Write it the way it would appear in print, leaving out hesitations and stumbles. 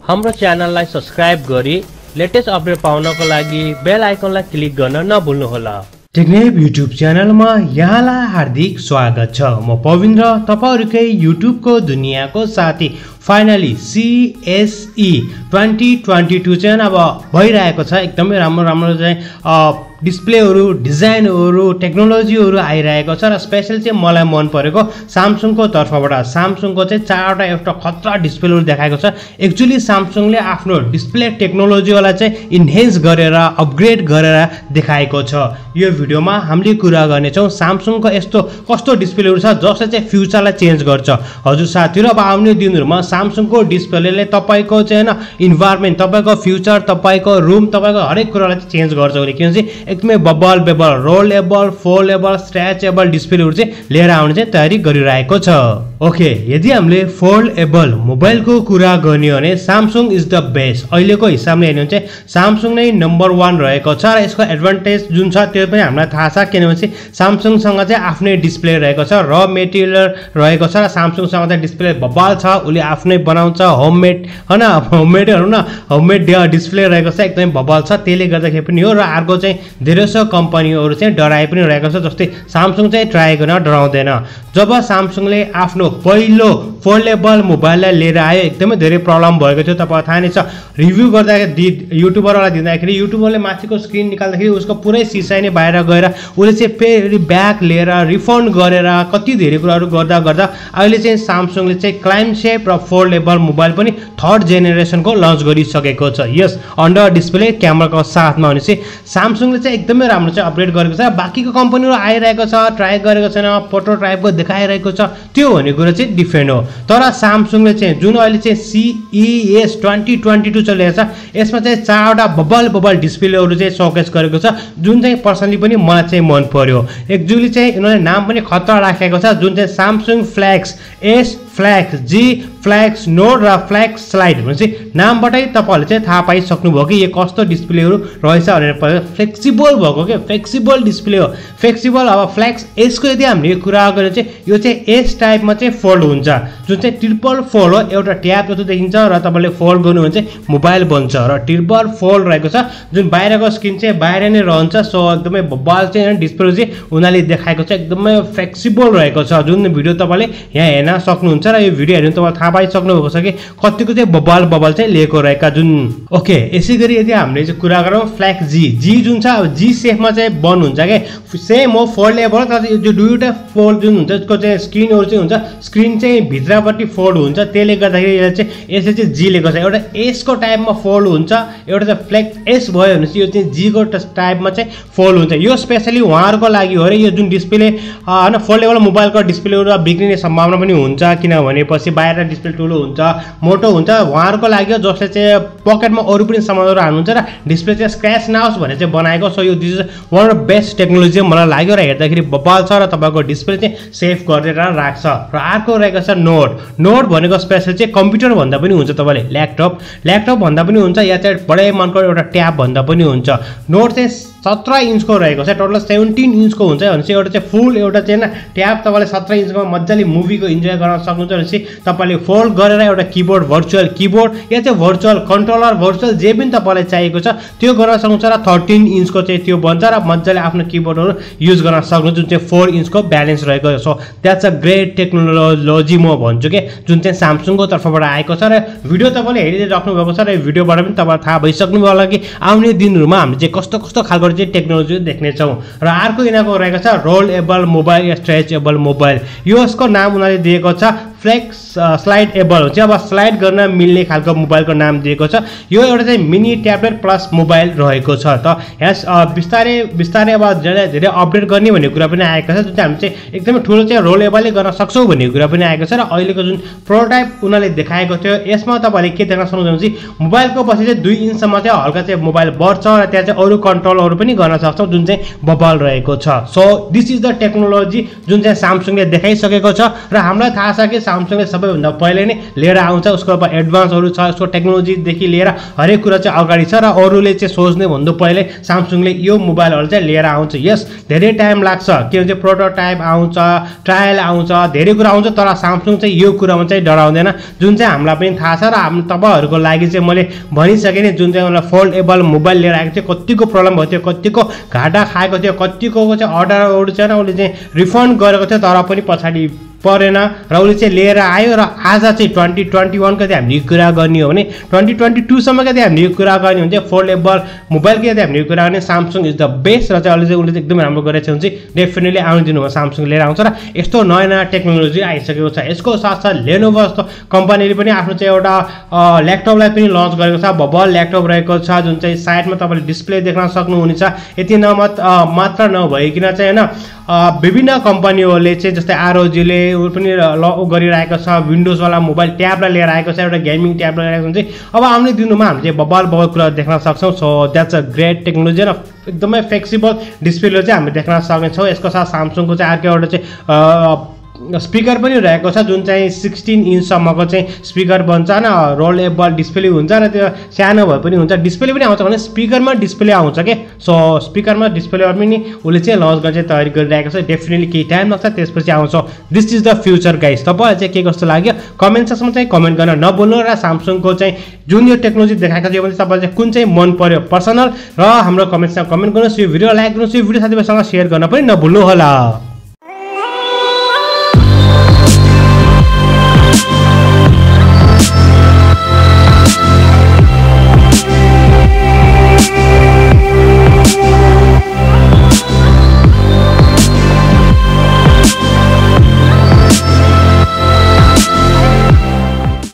हाम्रो च्यानललाई सब्स्क्राइब गरी लेटेस्ट अपडेट पाउनको लागि बेल आइकनलाई क्लिक गर्न नभुल्नुहोला। टेक्नेप युट्युब च्यानलमा यहाँलाई हार्दिक स्वागत छ। म पविन्द्र, तपाईहरुकै युट्युबको दुनियाँको साथी। फाइनली CSE 2022 चाहिँ अब भइरहेको छ। एकदमै राम्रो चाहिँ डिस्प्लेहरु, डिजाइनहरु, टेक्नोलोजीहरु आइरहेको छ र स्पेशल चाहिँ मलाई मन परेको सामसङको तर्फबाट। सामसङको चाहिँ 4 वटा एउटा खतरा डिस्प्लेहरु देखाएको छ। एक्चुअली सामसङले आफ्नो डिस्प्ले टेक्नोलोजीलाई चाहिँ इन्हेन्स गरेर अपग्रेड गरेर देखाएको छ। यो भिडियोमा हामीले कुरा गर्ने छौं सामसङको यस्तो कस्तो डिस्प्लेहरु छ जसले चाहिँ फ्युचरलाई चेन्ज गर्छ। हजुर साथीहरु, अब आउने दिनहरुमा सामसङको डिस्प्लेले तपाईको चाहिँ हैन इन्भाइरोमेन्ट, तपाईको फ्युचर, तपाईको रुम, तपाईको हरेक कुरालाई चेन्ज गर्छ। किनकि एकदमै बबल बेबल, रोलेबल, फोल्डेबल, स्ट्रेचेबल डिस्प्लेहरु चाहिँ लिएर आउने चाहिँ तयारी गरिरहेको छ। ओके, यदि हामीले फोल्डेबल मोबाइलको कुरा गर्ने हो भने सामसङ इज द बेस्ट। अहिलेको हिसाबले हेर्नु चाहिँ सामसङ नै नम्बर 1 रहेको छ र यसको एडभान्टेज जुन छ त्यो पनि हामीलाई थाहा छ। किनभने सामसङसँग चाहिँ आफ्नै डिस्प्ले रहेको छ, र मेटेरियल रहेको छ र सामसङसँग चाहिँ डिस्प्ले बबल छ, उले आफ्नै बनाउँछ, होममेड हैन, होममेडहरु न होममेड डिस्प्ले रहेको छ, एकदमै बबल छ। त्यसले गर्दाखेरि पनि हो। र अर्को चाहिँ धेरै सो कम्पनीहरु चाहिँ डराइ पनि रहेको छ, जस्तै सामसङ चाहिँ ट्राई गर्न डराउँदैन। जब सामसङले आफ्नो पहिलो फोल्डेबल मोबाइललाई लिएर आयो एकदमै धेरै प्रब्लम भएको थियो। तपाईलाई थाहा नै छ, रिभ्यु गर्दाखेरि युट्युबरलाई दिँदाखेरि युट्युबरले माथिको स्क्रिन निकाल्दाखेरि उसको पुरै सिसा नै बाहिर गएर उले चाहिँ फेरि ब्याक लिएर रिफन्ड गरेर कति धेरै कुराहरु गर्दा अहिले चाहिँ सामसङले चाहिँ क्लाइम शेप र फोल्डेबल मोबाइल पनि 3rd जेनेरेसनको लन्च गरिसकेको छ। यस अन्डर डिस्प्ले क्यामेराको साथमा भने चाहिँ सामसङले चाहिँ एकदमै राम्रो चाहिँ अपग्रेड गरेको छ। बाकीको कम्पनीहरु आइरहेको छ, ट्राई गरेको छैन, प्रोटोटाइपको देखाइरहेको छ, त्यो भन्ने कुरा चाहिँ डिफरेन्ट हो। तर सामसङले चाहिँ जुन अहिले चाहिँ CES 2022 चलिरहेको छ, यसमा चाहिँ 4 वटा बबल डिस्प्लेहरु चाहिँ शोकेस गरेको छ, जुन चाहिँ पर्सनली पनि मलाई चाहिँ मन पर्यो। एक्चुअली चाहिँ उनीहरुले नाम पनि खतरा राखेको छ, जुन चाहिँ Samsung flex, S flex, G flex note र फ्लेक्स स्लाइड भनेपछि नामबाटै तपाईहरुले चाहिँ थाहा पाइसक्नुभयो कि यो कस्तो डिस्प्लेहरु रहेछ भनेर। फ्लेक्सिबल भएको के फ्लेक्सिबल डिस्प्ले हो, फ्लेक्सिबल। अब फ्लेक्स S को यदि हामीले कुरा गर्ने चाहिँ यो चाहिँ S टाइपमा चाहिँ फोल्ड हुन्छ, जुन चाहिँ ट्रिपल फोल्ड हो। एउटा ट्याब जस्तो देखिन्छ र तपाईले फोल्ड गर्नु भने चाहिँ मोबाइल बन्छ र ट्रिपल फोल्ड रहेको छ, जुन बाहिरको स्क्रिन चाहिँ बाहिर नै रहन्छ। सो एकदमै बबल चाहिँ डिस्प्ले चाहिँ उनीले देखाएको छ, एकदमै फ्लेक्सिबल रहेको छ। जुन भिडियो तपाईले यहाँ हेर्न सक्नुहुन्छ र यो भिडियो हेर्नु तपाईले थाहा पाइसक्नु भएको छ कि कतिको चाहिँ बबल चाहिँ लिएको रहेका जुन। ओके, यसैगरी यदि हामीले चाहिँ कुरा गरौँ फ्लेक्स G जुन छ, अब G शेपमा चाहिँ बन हुन्छ के सेम हो, फोल्डेबल। तर यो दुईवटा फोल्ड जुन हुन्छ त्यसको चाहिँ स्क्रिनहरु चाहिँ हुन्छ, स्क्रिन चाहिँ भित्रपट्टि फोल्ड हुन्छ। त्यसले गर्दाखेरि यसले चाहिँ यसले चाहिँ G लेखेको छ। एउटा S को टाइपमा फोल्ड हुन्छ, एउटा चाहिँ फ्लेक्स S भयो भने यो चाहिँ G को टाइपमा चाहिँ फोल्ड हुन्छ। यो स्पेशली उहाँहरुको लागि हो रे। यो जुन डिस्प्ले हैन फोल्डेबल मोबाइलको डिस्प्लेहरु बिग्रिने सम्भावना पनि हुन्छ, किनभने पछि बाहिर डिस्प्ले ठुलो हुन्छ, मोटो हुन्छ। उहाँहरुको लागि हो जसले चाहिँ पकेटमा अरु पनि सामानहरु हाल्नुहुन्छ र डिस्प्ले चाहिँ स्क्रैच नहोस् भनेर चाहिँ बनाएको। सो यो this is one of best technology मलाई लाग्यो र हेर्दाखेरि बबल छ र तपाईको डिस्प्ले चाहिँ सेभ गरेर राख्छ। र अर्को रहेको छ नोड भनेको स्पेशल चाहिँ कम्प्युटर भन्दा पनि हुन्छ, तपाईले ल्यापटप भन्दा पनि हुन्छ, या चाहिँ बडै मनको एउटा ट्याब भन्दा पनि हुन्छ। नोड चाहिँ 17 इन्चको रहेको छ, टोटल 17 इन्चको हुन्छ भने चाहिँ एउटा चाहिँ फुल एउटा चाहिँ हैन ट्याब तपाईले 17 इन्चको मज्जाले मुभीको इन्जोय गर्न सक्नुहुन्छ भने तपाईले फोल्ड गरेर एउटा कीबोर्ड, भर्चुअल कीबोर्ड या चाहिँ भर्चुअल कन्ट्रोलर, भर्चुअल जे पनि तपाईलाई चाहिएको छ त्यो गर्न सक्नुहुन्छ। र 13 इन्चको चाहिँ त्यो बन्छ र मज्जाले आफ्नो कीबोर्डहरु युज गर्न सक्नुहुन्छ, जुन चाहिँ 4 इन्चको ब्यालेन्स रहेको छ। So that's a great technology म भन्छु के, जुन चाहिँ सामसङको तर्फबाट आएको छ। र भिडियो तपाईले हेरिराख्नु भएको छ र यो भिडियोबाट पनि तपाईलाई थाहा भइसक्नु भयो होला कि आउने दिनहरुमा हामीले चाहिँ कस्तो खालको चाहिँ टेक्नोलोजी देख्ने छौं। र अर्को यिनीको रहेको छ रोलेबल मोबाइल या स्ट्रेचेबल मोबाइल। यसको नाम उनीले दिएको छ फ्लेक्स स्लाइड एबल हुन्छ। अब स्लाइड गर्न मिल्ने खालको मोबाइलको नाम दिएको छ। यो एउटा चाहिँ मिनी ट्याब्लेट प्लस मोबाइल रहेको छ। त यहाँ बिस्तारै अब धेरै अपडेट गर्ने भन्ने कुरा पनि आएको छ, जुन चाहिँ हामी चाहिँ एकदमै ठुलो चाहिँ रोलेबलै गर्न सक्छौं भन्ने कुरा पनि आएको छ। र अहिलेको जुन प्रोटोटाइप उनीले देखाएको थियो यसमा तपाईले के देख्न सक्नुहुन्छ भने मोबाइलको पछि चाहिँ 2 इन्चसम्म चाहिँ हल्का चाहिँ मोबाइल बढ्छ र त्यहाँ चाहिँ अरु कन्ट्रोलहरु पनि गर्न सक्छौं, जुन चाहिँ बबल रहेको छ। So this is the technology जुन चाहिँ सामसङले देखाइसकेको छ। र हामीलाई थाहा छ कि सामसङले सबैभन्दा पहिले नै लिएर आउँछ। उसको अब एडभान्सहरू छ, उसको टेक्नोलोजीदेखि लिएर हरेक कुरा चाहिँ अगाडि छ र अरूले चाहिँ सोच्ने भन्दा पहिले सामसङले यो मोबाइलहरू चाहिँ लिएर आउँछ। यस धेरै टाइम लाग्छ, के भन्छ प्रोटोटाइप आउँछ, ट्रायल आउँछ, धेरै कुरा आउँछ, तर सामसङ चाहिँ यो कुरामा चाहिँ डराउँदैन, जुन चाहिँ हामीलाई पनि थाहा छ। र तपाईँहरूको लागि चाहिँ मैले भनिसकेँ नि, जुन चाहिँ मलाई फोल्डेबल मोबाइल लिएर आएको थियो, कतिको प्रब्लम भएको थियो, कतिको घाटा खाएको थियो, कतिको चाहिँ अर्डरहरू चाहिँ उसले चाहिँ रिफन्ड गरेको थियो, तर पनि पछाडि परेन र उसले चाहिँ लिएर आयो। र आज चाहिँ 2021 कति हामीले कुरा गर्ने हो भने 2022 सम्म कति हामीले कुरा गर्ने हुन्छ फोल्डेबल मोबाइलको यदि हामीले कुरा गर्ने सामसङ इज द बेस्ट। र चाहिँ अहिले चाहिँ उसले एकदमै राम्रो गरेको छ भने चाहिँ डेफिनेटली आउने दिनमा सामसङ लिएर आउँछ। र यस्तो नयाँ नयाँ टेक्नोलोजी आइसकेको छ। यसको साथसाथ लेनोभो जस्तो कम्पनीले पनि आफ्नो चाहिँ एउटा ल्यापटपलाई पनि लन्च गरेको छ। बबल ल्यापटप रहेको छ, जुन चाहिँ साइडमा तपाईँले डिस्प्ले देख्न सक्नुहुनेछ। यति मात्र नभइकन चाहिँ होइन विभिन्न कम्पनीहरूले चाहिँ जस्तै आरओजीले पनि गरिरहेको छ, विन्डोजवाला मोबाइल ट्याबलाई लिएर आएको छ, एउटा गेमिङ ट्याबलाई लिएर आएको छ। अब आउने दिनमा हामीले चाहिँ बबल कुरा देख्न सक्छौँ। So that's a great technology र एकदमै फ्लेक्सिबल डिस्प्ले चाहिँ हामीले देख्न सक्नेछौँ। यसको साथ सामसङको चाहिँ अर्को एउटा चाहिँ स्पिकर पनि रहेको छ, जुन चाहिँ 16 इन्चसम्मको चाहिँ स्पिकर बन्छ न, रोलेबल डिस्प्ले हुन्छ र त्यो सानो भए पनि हुन्छ। डिस्प्ले पनि आउँछ भने स्पिकरमा डिस्प्ले आउँछ के। सो स्पिकरमा डिस्प्ले पनि उसले चाहिँ लन्च गर्ने चाहिँ तयारी गरिरहेको छ। डेफिनेटली केही टाइम लाग्छ, त्यसपछि आउँछ। This is the future guys. तपाईँलाई चाहिँ के कस्तो लाग्यो कमेन्ट सेक्सनमा चाहिँ कमेन्ट गर्न नभुल्नु। र सामसङको चाहिँ जुन यो टेक्नोलोजी देखाएको थियो भने तपाईँलाई चाहिँ कुन चाहिँ मन पर्यो पर्सनल र हाम्रो कमेन्ट्समा कमेन्ट गर्नुहोस्। यो भिडियो लाइक गर्नुहोस्, यो भिडियो साथीभाइसँग सेयर गर्न पनि नभुल्नु होला।